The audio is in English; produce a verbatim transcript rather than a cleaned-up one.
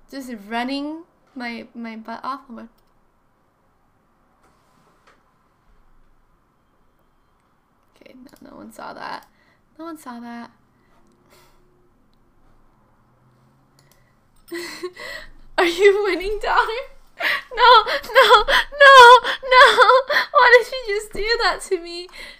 just running my my butt off. Oh my. Okay, no, no one saw that. No one saw that. Are you winning, daughter? No, no, no, no! Why did she just do that to me?